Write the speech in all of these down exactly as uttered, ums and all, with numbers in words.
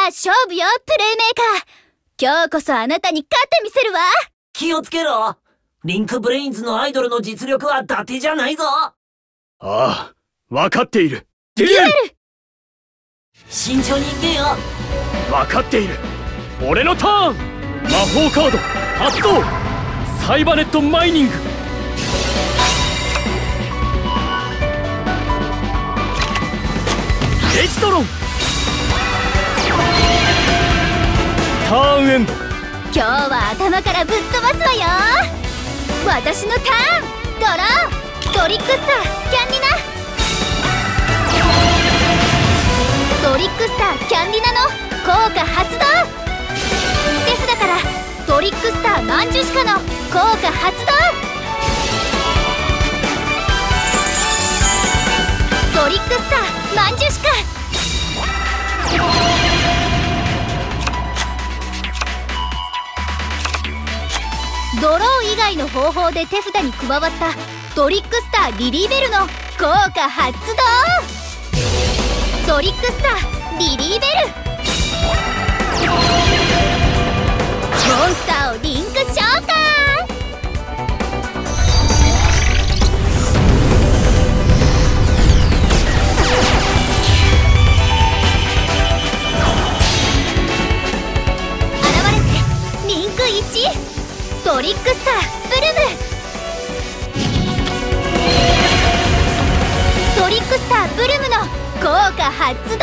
勝負よ、プレイメーカー。今日こそあなたに勝ってみせるわ。 気をつけろ。リンクブレインズのアイドルの実力は伊達じゃないぞ。ああ、分かっている。 デュエル。 慎重に行けよ。 分かっている。俺のターン。魔法カード発動。サイバネットマイニング。エジドロン。ターンエンド。 今日は頭からぶっ飛ばすわよ。私のターン。ドロー。トリックスターキャンディナ。トリックスターキャンディナの効果発動。デスだからトリックスターマンジュシカの効果発動。トリックスターマンジュシカ。ドロー以外の方法で手札に加わったトリックスターリリーベルの効果発動。トリックスターリリーベル。モンスターをリンク召喚。現れてリンクいち。トリックスターブルム。トリックスターブルムの効果発動。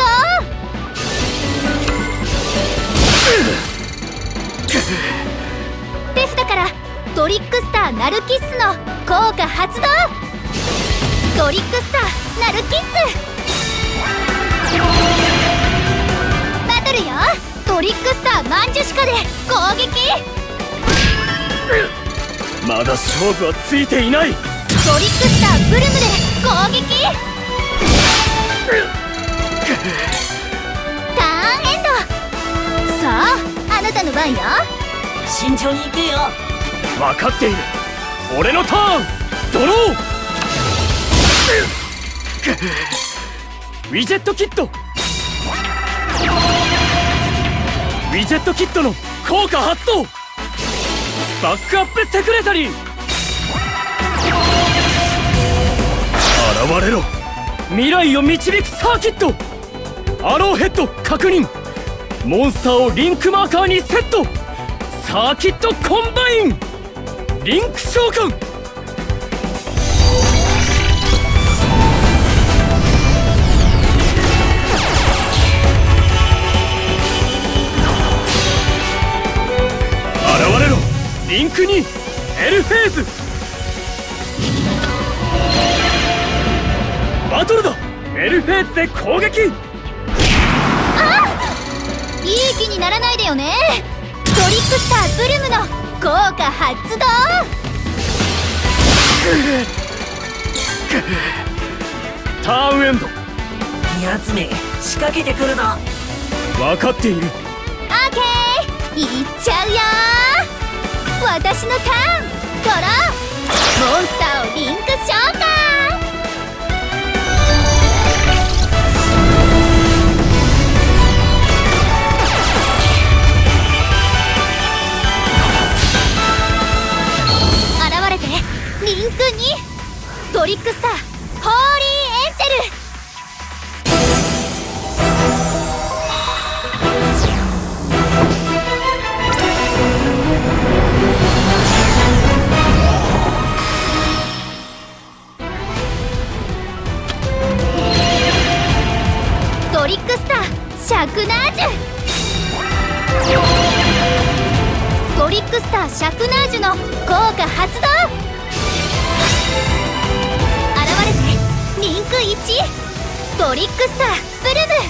デスだからトリックスターナルキッスの効果発動。トリックスターナルキッス。バトルよ。トリックスターマンジュシカで攻撃。 まだ勝負はついていない。 トリックスターブルムで攻撃。ターンエンド。さあ、あなたの番よ。 慎重に行けよ。 分かっている。俺のターン。ドロー。ウィジェットキット。ウィジェットキットの効果発動。バックアップセクレタリー。現れろ。未来を導くサーキット。アローヘッド確認。モンスターをリンクマーカーにセット。サーキットコンバイン。リンク召喚。現れろ。リンクにエルフェーズ。バトルだ。エルフェーズで攻撃。 あっ、いい気にならないでよね。トリックスターブルムの効果発動。 ターンエンド。 やつめ仕掛けてくるぞ。 分かっている。 オーケー、いっちゃうよ。私のターン。ドロー。モンスターをリンク召喚。現れてリンクに。トリックスターホーリーエンジェル。トリックスターシャクナージュ。トリックスターシャクナージュの効果発動。現れてリンクいち。トリックスターブルム。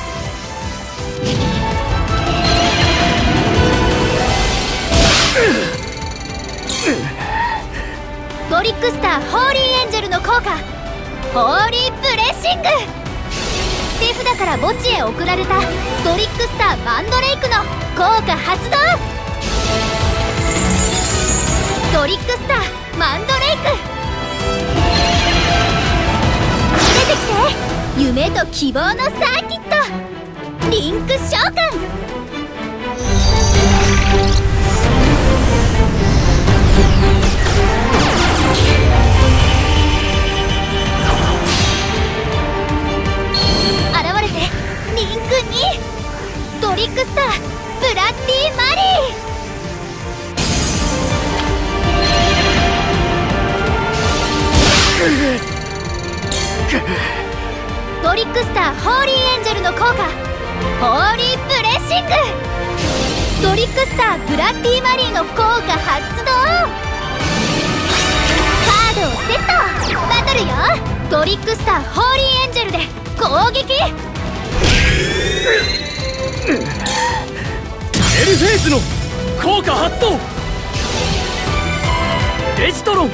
トリックスターホーリーエンジェルの効果ホーリーブレッシング。手札から墓地へ送られたトリックスターマンドレイクの効果発動。トリックスターマンドレイク。出てきて。夢と希望のサーキット。リンク召喚。 トリックスターホーリーエンジェルの効果ホーリープレッシング。トリックスターブラッディマリーの効果発動。カードをセット。バトルよ。トリックスターホーリーエンジェルで攻撃。 エルフェイズの効果発動。レジトロン。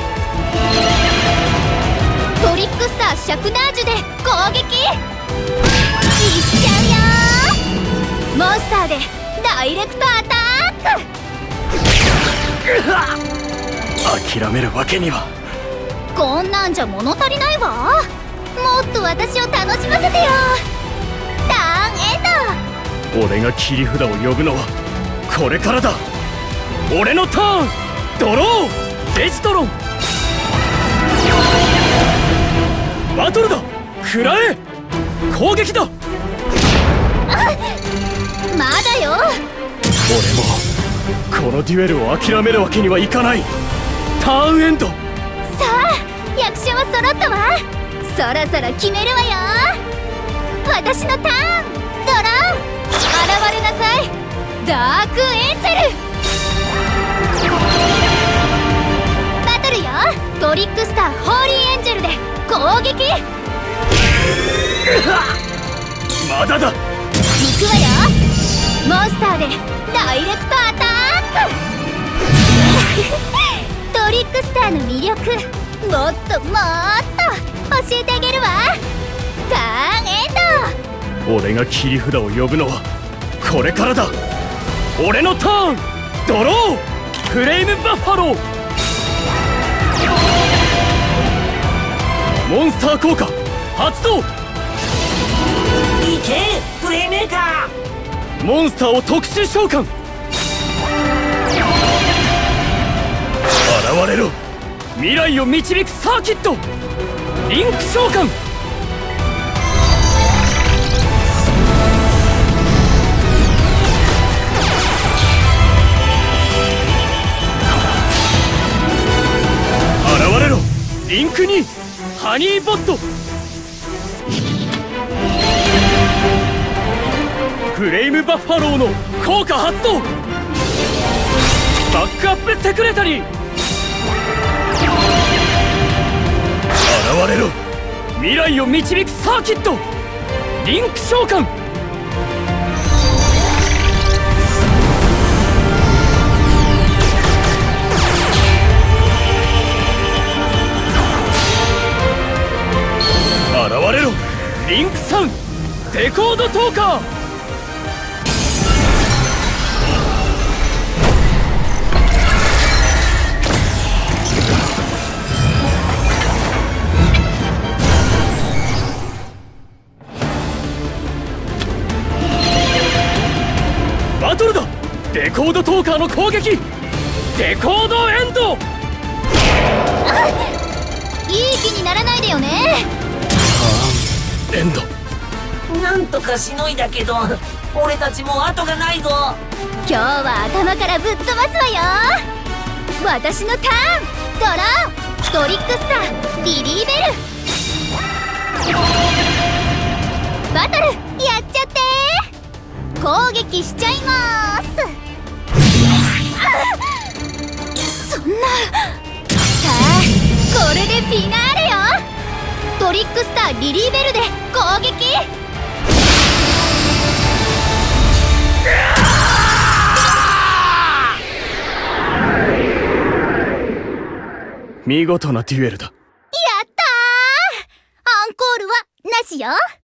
トリックスターシャクナージュで攻撃。いっちゃうよ。モンスターでダイレクトアタック。 諦めるわけには。 こんなんじゃ物足りないわ。もっと私を楽しませてよ。ターンエンド。 俺が切り札を呼ぶのはこれからだ。俺のターン。ドロー。レジトロン。バトルだ。食らえ。攻撃だ。 まだよ。 俺もこのデュエルを諦めるわけにはいかない。ターンエンド。 さあ役者は揃ったわ。そろそろ決めるわよ。私のターン。ドロー。現れなさいダークエンジェル。バトルよ。トリックスターホーリーエンジェルで攻撃。 まだだ。 行くわよ。モンスターでダイレクトアタック。トリックスターの魅力もっともっと教えてあげるわ。ターンエンド。 俺が切り札を呼ぶのはこれからだ。俺のターン。ドロー。フレイムバッファロー。モンスター効果発動。 いけプレイメーカー。 モンスターを特殊召喚。現れろ。未来を導くサーキット。リンク召喚。現れろ。リンクにハニーボット。フレイムバッファローの効果発動。バックアップセクレタリー。現れろ。未来を導くサーキット。リンク召喚。現れろ。リンクさんデコードトーカー。バトルだ。デコードトーカーの攻撃。デコードエンド。 いい気にならないでよね。 エンド。 なんとかしのいだけど俺たちもう後がないぞ。 今日は頭からぶっ飛ばすわよ。私のターン。ドロー。トリックスターリリーベル。バトルやっちゃって。攻撃しちゃいまーす。そんな。さあこれでフィナーレよ。トリックスターリリーベルで攻撃。 見事なデュエルだ。 やったー。アンコールはなしよ。